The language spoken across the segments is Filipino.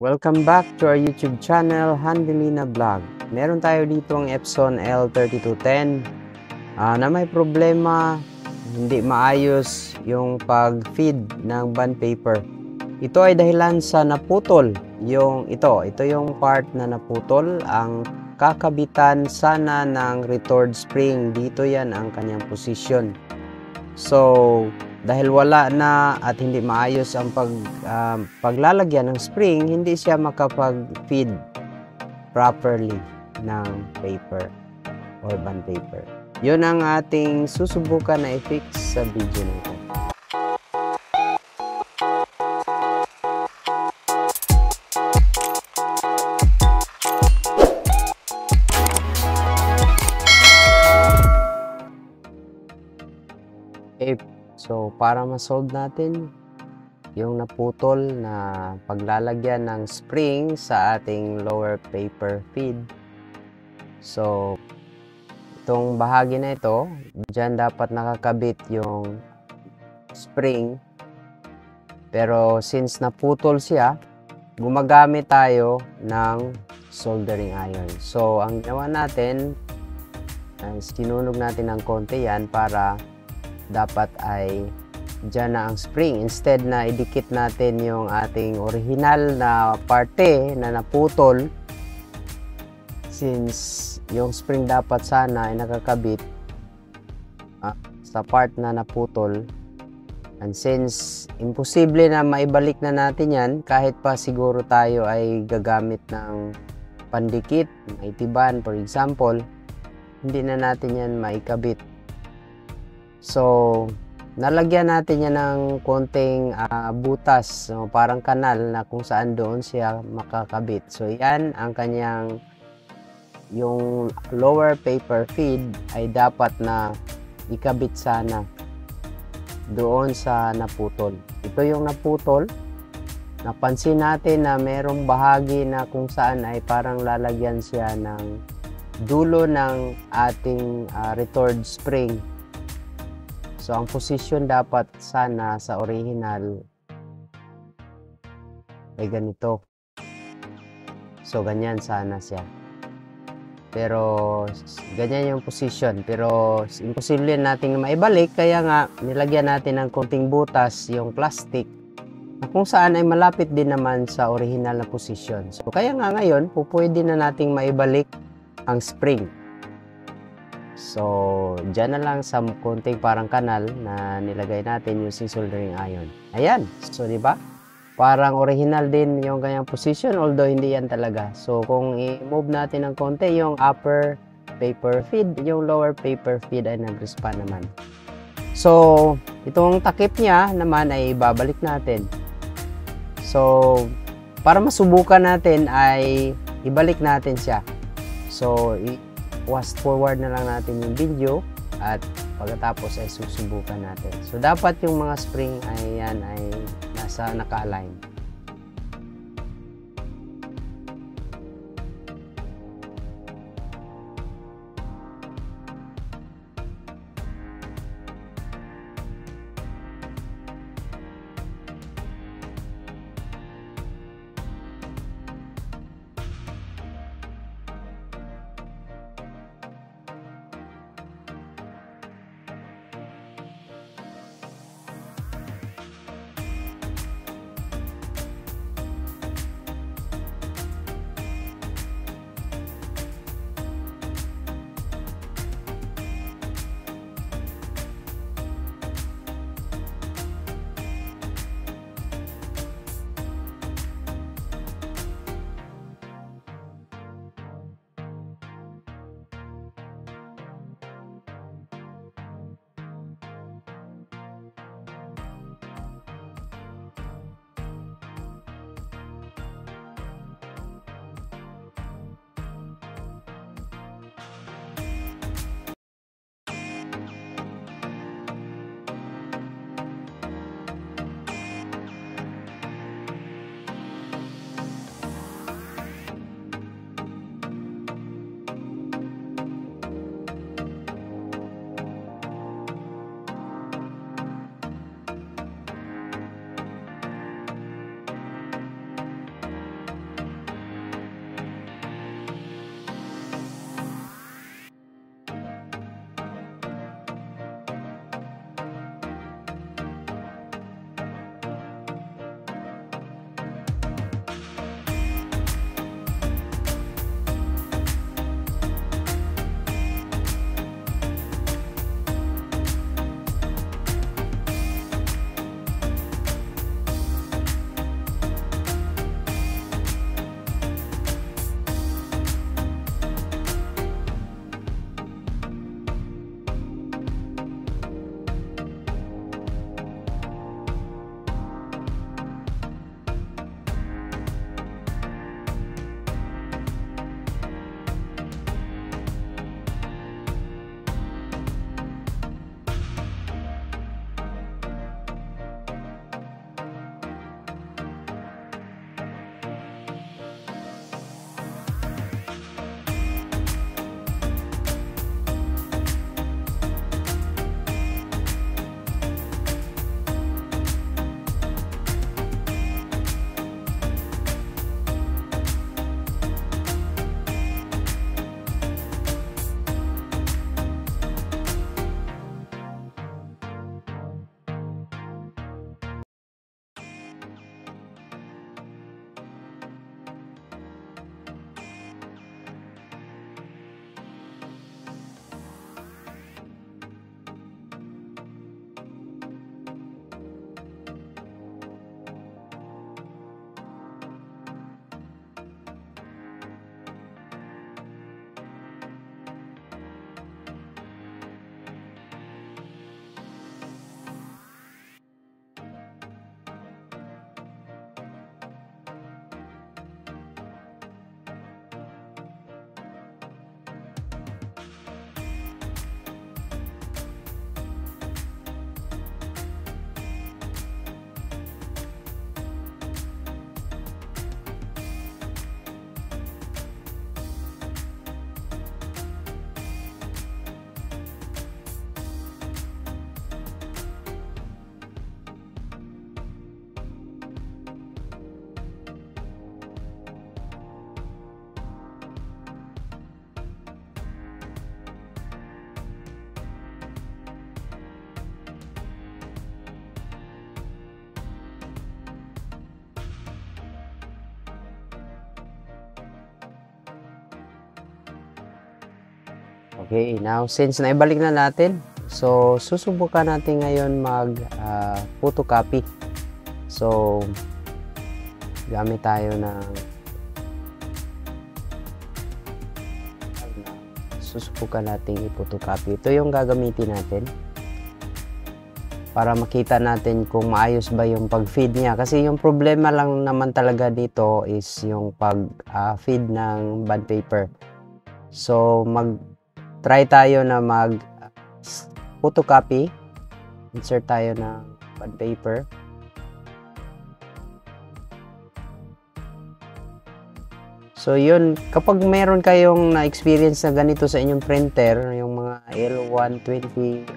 Welcome back to our YouTube channel, Handelina Vlog. Meron tayo dito ang Epson L3210 na may problema, hindi maayos yung pag-feed ng bond paper. Ito ay dahilan sa naputol ito yung part na naputol. Ang kakabitan sana ng retord spring, dito yan ang kanyang position. So dahil wala na at hindi maayos ang paglalagyan ng spring, hindi siya makapag-feed properly ng paper or bond paper. Yun ang ating susubukan na i-fix sa video nito. Okay. So, para ma-solve natin yung naputol na paglalagyan ng spring sa ating lower paper feed. So, itong bahagi na ito, dyan dapat nakakabit yung spring. Pero since naputol siya, gumagamit tayo ng soldering iron. So, ang ginawa natin, sinunog natin ng konti yan para dapat ay dyan na ang spring. Instead na idikit natin yung ating original na parte na naputol, since yung spring dapat sana ay nakakabit sa part na naputol, and since imposible na maibalik na natin yan kahit pa siguro tayo ay gagamit ng pandikit, maitiban for example, hindi na natin yan maikabit. So, nalagyan natin yan ng konting butas, parang kanal na kung saan doon siya makakabit. So, yan ang kanyang, yung lower paper feed ay dapat na ikabit sana doon sa naputol. Ito yung naputol. Napansin natin na merong bahagi na kung saan ay parang lalagyan siya ng dulo ng ating retord spring. So, ang position dapat sana sa original ay ganito. So, ganyan sana siya. Pero, ganyan yung position. Pero, imposible natin maibalik. Kaya nga, nilagyan natin ng konting butas yung plastic na kung saan ay malapit din naman sa original na position. So, kaya nga ngayon, pwede na nating maibalik ang spring. So, dyan na lang sa konting parang kanal na nilagay natin using soldering iron. Ayan. So, di ba? Parang original din yung kanyang position, although hindi yan talaga. So, kung i-move natin ng konti yung upper paper feed, yung lower paper feed ay nag-respond naman. So, itong takip niya naman ay babalik natin. So, para masubukan natin ay ibalik natin siya. So, fast forward na lang natin yung video at pagkatapos ay susubukan natin. So, dapat yung mga spring ay yan ay nasa naka-align. Okay, now since naibalik na natin, so susubukan natin ngayon mag photocopy. So gamit tayo ng susubukan natin i-photocopy. Ito yung gagamitin natin para makita natin kung maayos ba yung pag-feed niya. Kasi yung problema lang naman talaga dito is yung pag-feed ng bond paper. So try tayo na mag photocopy. Insert tayo ng bond paper. So yun, kapag meron kayong na-experience na ganito sa inyong printer, yung mga L120,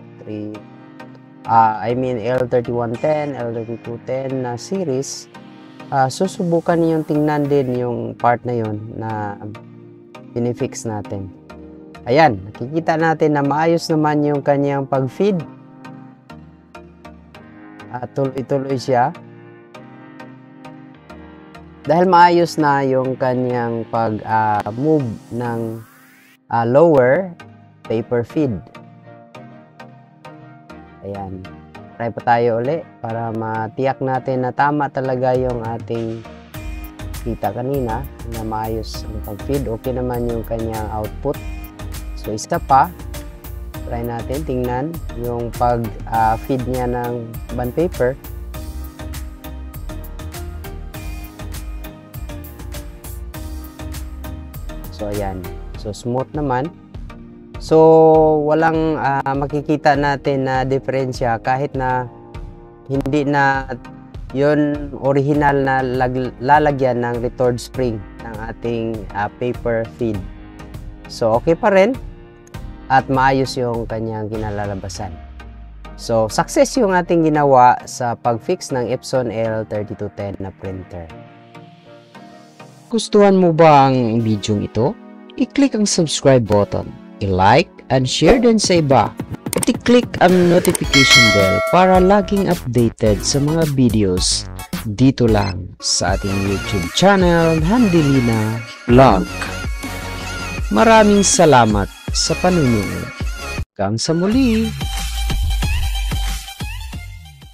L3110, L3210 na series, susubukan niyong tingnan din yung part na yun na pinifix natin. Ayan, nakikita natin na maayos naman yung kanyang pag-feed. Tuloy-tuloy siya. Dahil maayos na yung kanyang pag-move ng lower paper feed. Ayan. Try pa tayo uli para matiyak natin na tama talaga yung ating kita kanina na maayos ang pag-feed. Okay naman yung kanyang output. So, isa pa, try natin, tingnan yung pag-feed niya ng bond paper. So, ayan. So, smooth naman. So, walang makikita natin na diferensya kahit na hindi na yun original na lalagyan ng retord spring ng ating paper feed. So, okay pa rin. At maayos yung kanyang kinalalabasan. So, success yung ating ginawa sa pag-fix ng Epson L3210 na printer. Gustuhan mo ba ang video ito? I-click ang subscribe button, i-like and share din sa iba. At i-click ang notification bell para laging updated sa mga videos dito lang sa ating YouTube channel, Handilina Vlog. Maraming salamat sa panunood. Hanggang sa muli!